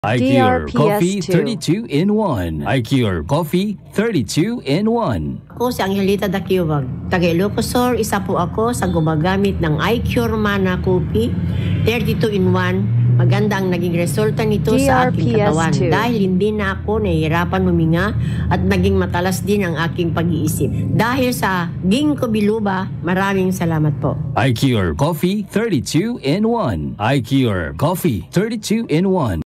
iCure Coffee DRPS2. 32 in 1. iCure Coffee 32 in 1. Ako si Angelita Dakiwag. Taga Ilocosur, isa po ako sa gumagamit ng iCure Mana Coffee 32 in 1. Maganda ang naging resulta nito sa aking katawan DRPS2. dahil hindi na ako nahihirapan huminga at naging matalas din ang aking pag-iisip. Dahil sa Ginkgo biloba, maraming salamat po. iCure Coffee 32 in 1. iCure Coffee 32 in 1.